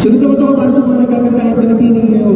Sunod ako ito para sa mga nagkakanta ng Pilipining ngayon.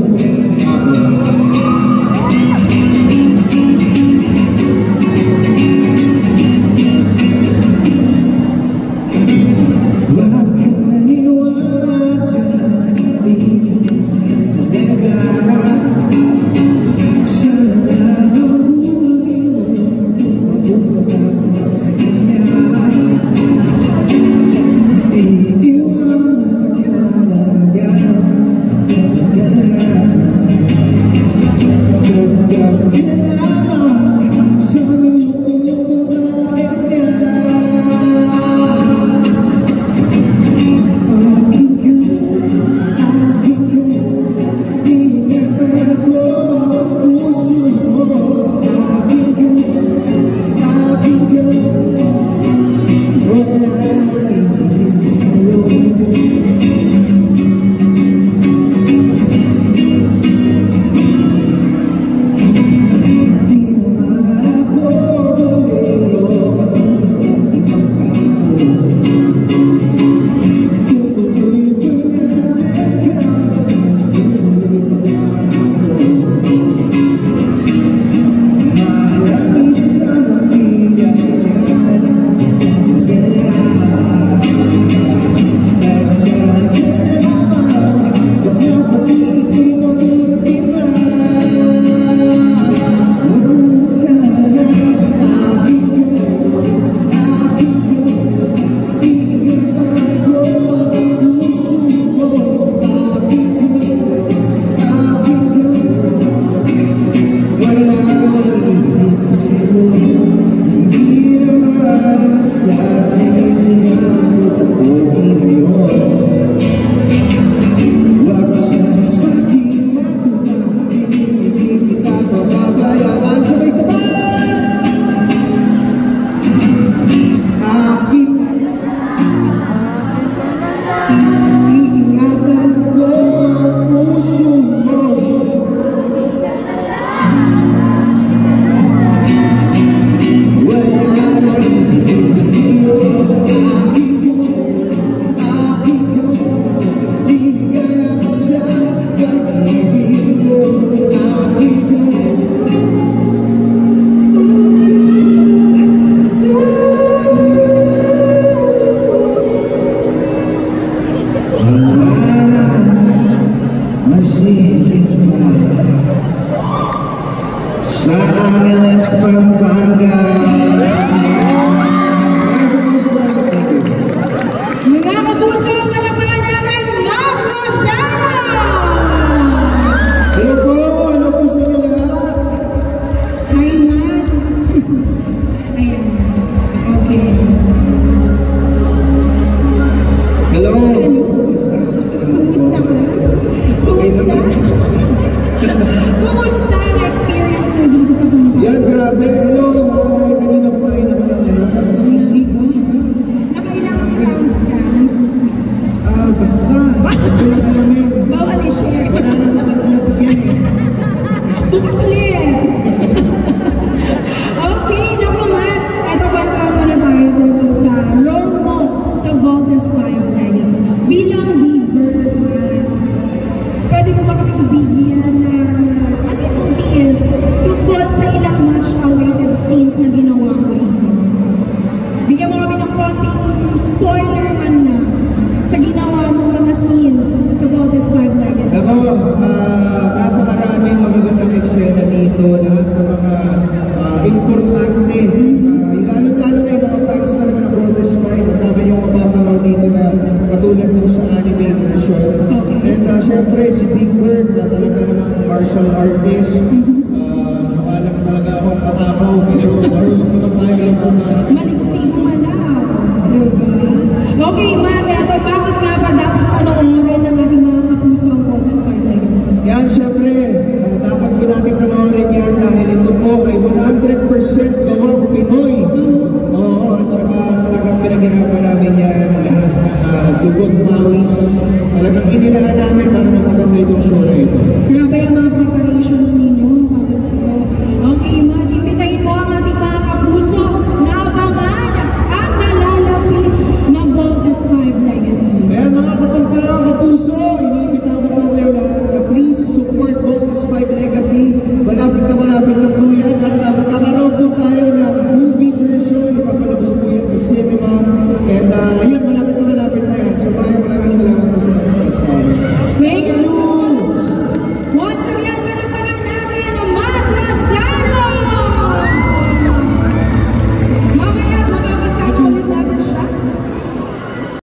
Sa Angeles, Pampanga. Mga kapuso, palakpakan natin, Matt Lozano! Hello po! Ano po sa inyo lahat? Hi, Matt. Ayan. Okay. Hello! Kumusta? Kumusta ka? Kumusta? Kumusta ang experience mo dito sa Pampanga? Yan, grabe. Hello! Kanina pa rin ako ng sisig. Nakailangan rounds ka ng sisig. Basta. Huwag lang alamin. Bawal i-share. Wala nang nakatlog yan eh. Bukas ulit. Okay, naku Matt. Ito kwantaan mo na tayo tungkol sa role mo sa Voltes 5 Legacy. Bilang Bieber, pwede mo ba kami bigyan ng anong tiis tungkol sa ilang much-awaited scenes na ginawa ko rito? Bigyan mo kami ng konting spoiler man lang sa ginawa mong mga scenes sa Voltes 5 Legacy. Ako, napakaraming magagandang eksena dito. Lahat ng mga importante. Lalo-lalo na yung mga fans talaga ng Voltes 5. Ang dami yung mapapanood dito na katulad nung sa anime version. Okay. And syempre si Big Bird, talaga namang martial artist. Mukha lang talaga akong patakaw, pero marunong naman tayo labanan. Maliksi mo malaw. Diba? Okay, Matt, ito, bakit nga ba dapat panoorin ng ating mga kapuso ang Voltes 5 Legacy? Yan, syempre, dapat po natin panoorin yan dahil ito po ay 100% gawang Pinoy. Oo, at saka talagang pinagirapan namin yan lahat ng dugot mawis. Talagang inilaan namin para maganda itong show na ito. Grabe ang mga preparations ninyo, kapatid. Okay, Matt, imbitahin mo ang ating mga kapuso na abangan ang nalalapit na Voltes 5 Legacy. Kaya mga kapangka,